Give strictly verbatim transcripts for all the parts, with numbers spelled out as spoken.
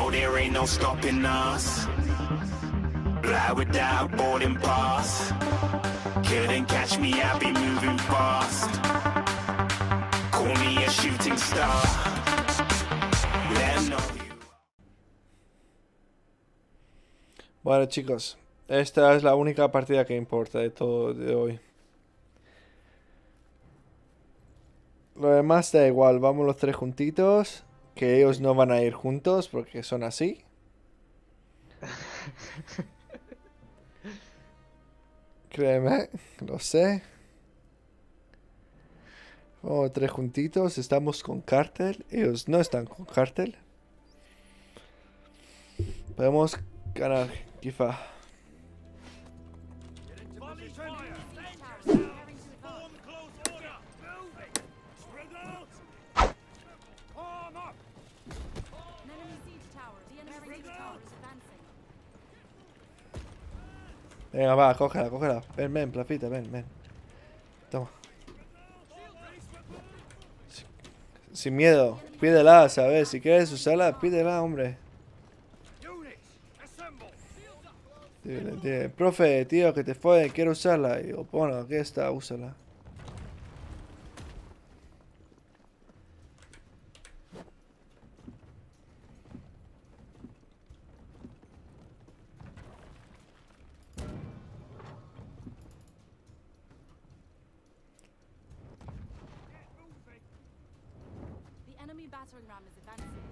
know there ain't no stopping us. Fly without boarding pass. Couldn't catch me, I'll be moving fast. Call me a shooting star. Let 'em know you. Bueno, chicos, esta es la única partida que importa de todo de hoy. Lo demás da igual, vamos los tres juntitos. Que ellos no van a ir juntos porque son así. Créeme, lo sé. Vamos tres juntitos, estamos con Cartel. Ellos no están con Cartel. Podemos ganar, quizá. Venga, va, cógela, cógela. Ven, ven, Plafita, ven, ven. Toma. Sin, sin miedo. Pídela, ¿sabes? Si quieres usarla, pídela, hombre. Dile, dile, profe, tío, que te fue, quiero usarla. Y yo, bueno, aquí está, úsala. Battering ram is advancing.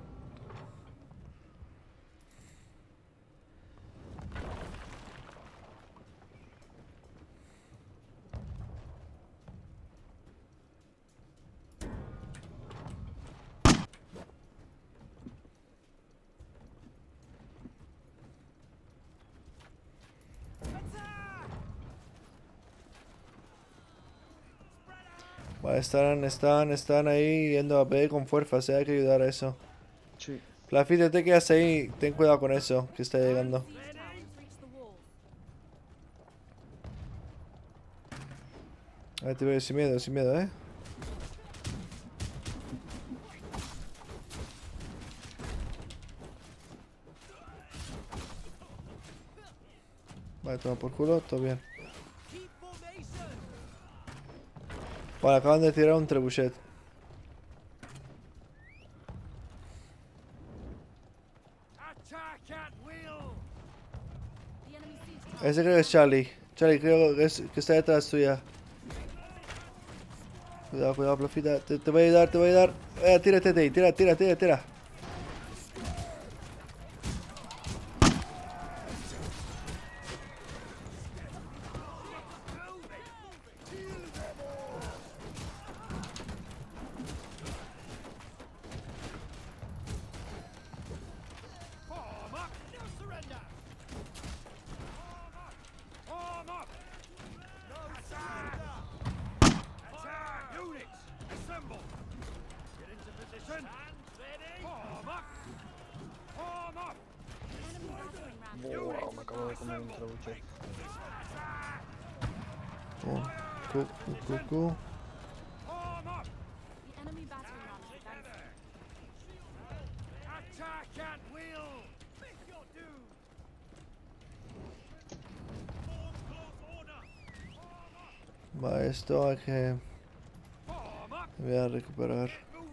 Vale, están, están, están ahí yendo a B con fuerza, o hay que ayudar a eso. Sí. Plafita, te quedas ahí, ten cuidado con eso, que está llegando. A ver, te veo sin miedo, sin miedo, eh. Vale, toma por culo, todo bien. Vale, acaban de tirar un trebuchet. Ese creo que es Charlie. Charlie, creo que, es, que está detrás tuya. Cuidado, cuidado, Plafita. Te, te voy a ayudar, te voy a ayudar. Eh, tírate de ahí, tira, tira, tira, tira. Wow, me acabo de comer un trebuchet. Oh, cu, cu, cu, cu. The enemy battering ram is advancing. Attack at will. Make your doom. Va, esto hay que... Voy a recuperar.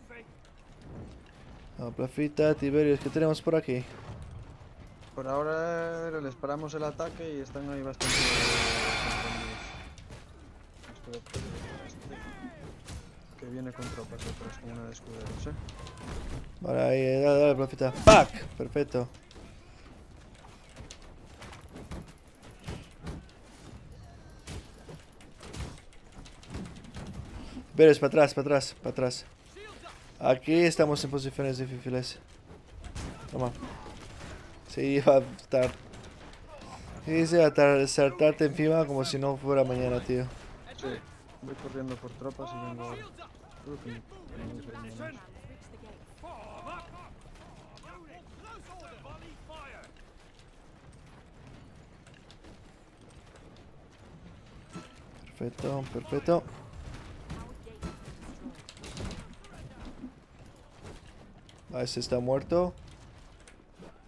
Ah, Plafita, Tiberius, ¿qué tenemos por aquí? Por ahora les paramos el ataque y están ahí bastante confundidos. Que viene con tropas detrás como una de escuderos, eh. Vale, ahí, dale, dale, Plafita. ¡Pac! Perfecto. Veres, para atrás, para atrás, para atrás. Aquí estamos en posiciones difíciles. Toma. Sí, va a estar. Sí, se va a estar, saltarte encima como si no fuera mañana, tío. Sí, voy corriendo por tropas y vengo ahora. Creo que no sé Battering menos. ram has reached the gate. Perfecto, perfecto. Ah, ese está muerto.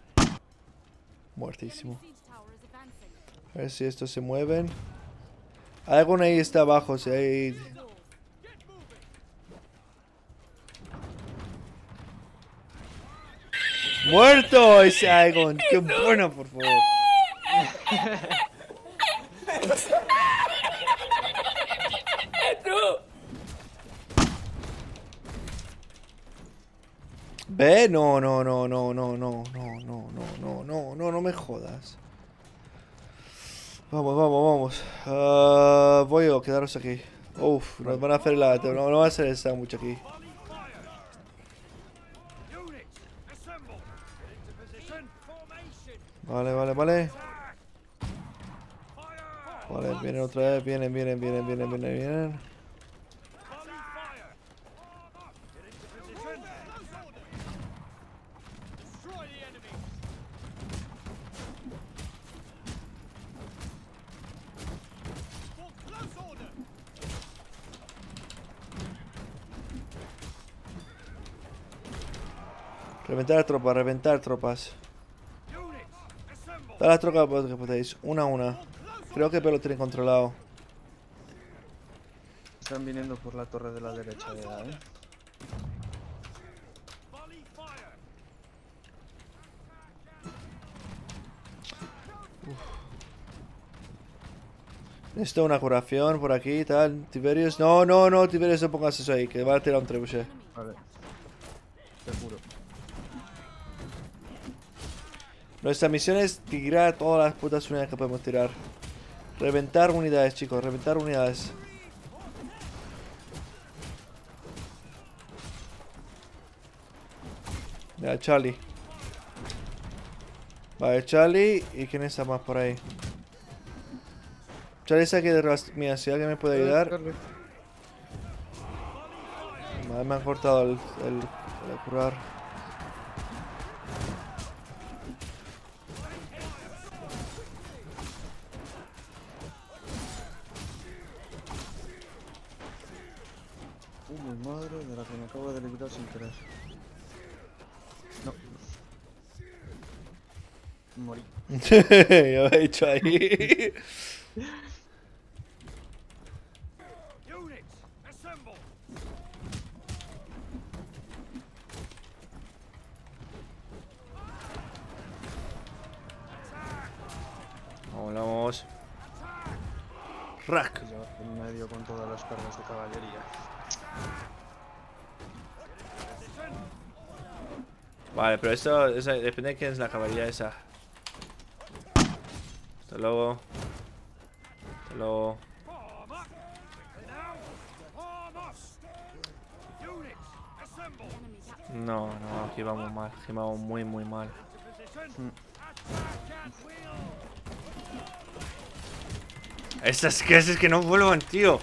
Muertísimo. Siege tower is advancing. A ver si estos se mueven. Algo ahí está abajo, si hay... Walls. ¡Muerto ese Aegon! ¡Qué bueno, por favor! ¿Ve? No, no, no, no, no, no, no, no, no, no, no, no, no me jodas. Vamos, vamos, vamos. Ah, voy a quedaros aquí. Uf, nos van a hacer la... No, no va a hacer el sándwich aquí. Vale, vale, vale. Vale, vienen otra vez, vienen, vienen, vienen, vienen, vienen, vienen. Reventar tropas, reventar tropas. Todas las tropas que podéis, una a una. Creo que lo tienen controlado. Están viniendo por la torre de la derecha ya, eh. Necesito una curación por aquí y tal. Tiberius. No, no, no, Tiberius, no pongas eso ahí, que va a tirar un trebuchet. Vale. Seguro. Nuestra misión es tirar todas las putas unidades que podemos tirar. Reventar unidades, chicos, reventar unidades. Mira, Charlie. Vale, Charlie. ¿Y quién está más por ahí? Charlie está aquí detrás mía, si alguien me puede ayudar. Vale, me han cortado el, el, el curar. Uh, mi madre de la que me acabo de librar sin querer. No. Morí. Ya lo he hecho ahí. Vamos. Rack. Yo en medio con todas las cargas de caballería. Vale, pero eso, eso depende de quién es la caballería esa. Hasta luego. Hasta luego. No, no, aquí vamos mal. Aquí vamos muy, muy mal. Estas clases que no vuelvan, tío.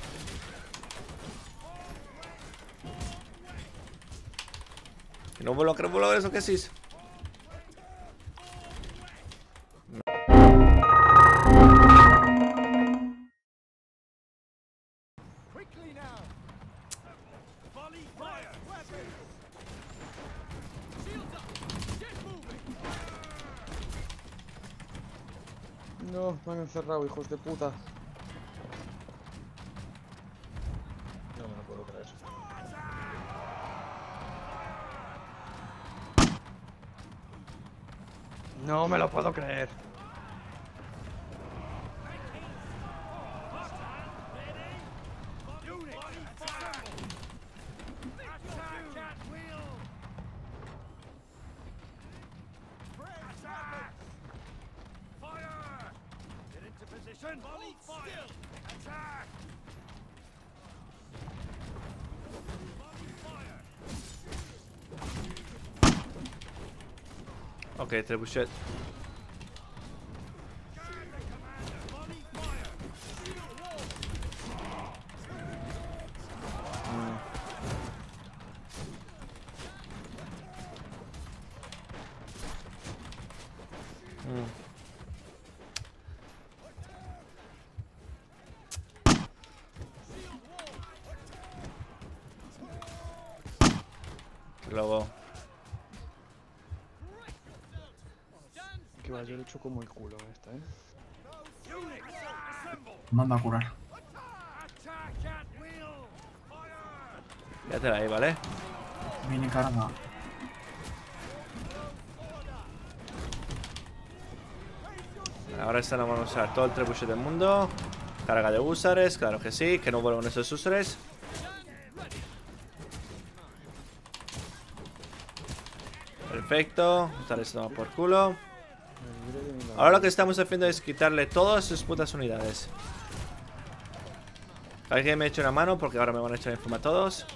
Que no vuelvan, que no vuelvan eso que sí. No, me han encerrado, hijos de puta. No me lo puedo creer. No me lo puedo creer. Ok, trebuchet. Mm. Mm. Luego. Que va, yo le echo como el culo a esta, eh. Manda a curar. Quédatela ahí, ¿vale? Viene carga. Ahora esta la vamos a usar todo el trebuchet del mundo. Carga de húsares, claro que sí. Que no vuelvan esos húsares. Perfecto. Usar esto toma por culo. Ahora lo que estamos haciendo es quitarle todas sus putas unidades. Alguien me eche una mano porque ahora me van a echar encima todos.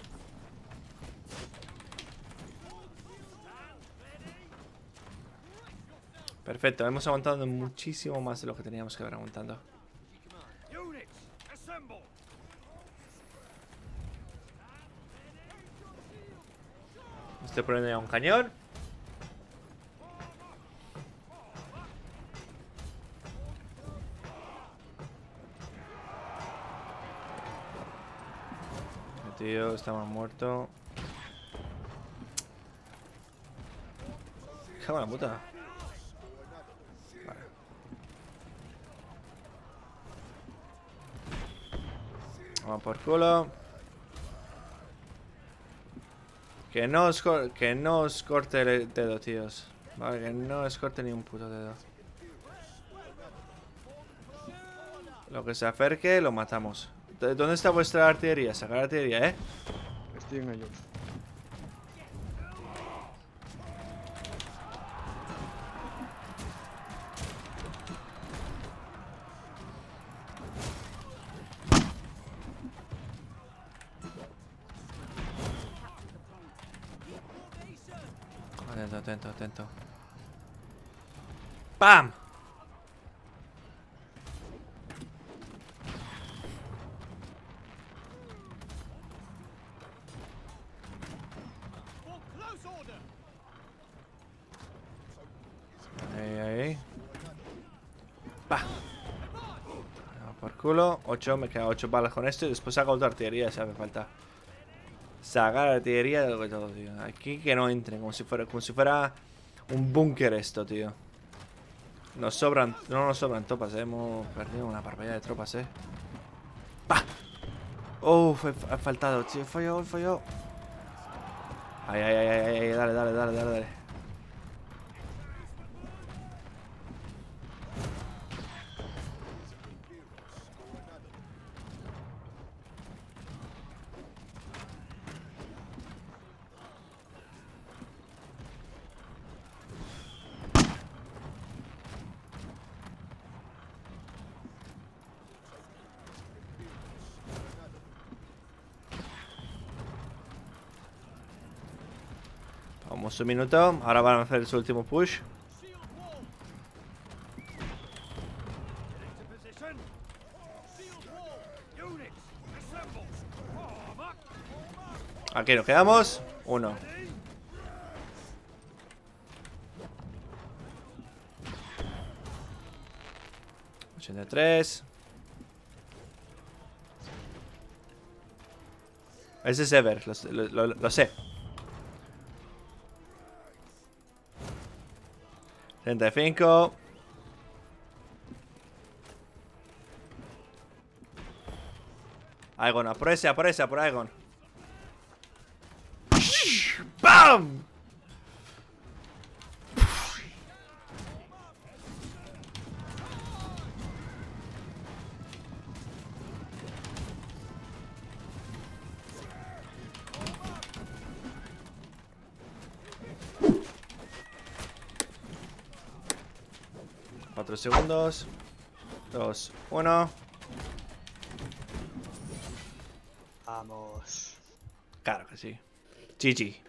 Perfecto, hemos aguantado muchísimo más de lo que teníamos que haber aguantado. Estoy poniendo ya un cañón. El tío está más muerto. Cago en la puta. Vamos por culo. Que no os, que no os corte el dedo, tíos. Vale, que no os corte ni un puto dedo. Lo que se acerque, lo matamos. ¿Dónde está vuestra artillería? Sacar artillería, ¿eh? Estoy en ellos. Atento, atento, atento. ¡Pam! Ahí, ahí. ¡Pah! Por culo. ocho, me quedan ocho balas con esto. Y después saco otra artillería si hace falta. Sacar artillería de lo que todo, tío. Aquí que no entren, como si fuera, como si fuera un búnker esto, tío. Nos sobran, no nos sobran tropas, eh. Hemos perdido una barbaridad de tropas, eh. ¡Pah! Uff, he, he faltado, tío. He fallado, he fallado. Ay, ay, ay, ay, ay, dale, dale, dale, dale, dale. Vamos un minuto, ahora van a hacer su último push. Aquí nos quedamos. Uno. ochenta y tres. Ese es Ever, lo, lo, lo, lo sé. treinta y cinco. Aegon, por ese, por ese, por Aegon. ¡Bam! Cuatro segundos. Dos, uno. Vamos. Claro que sí. G G.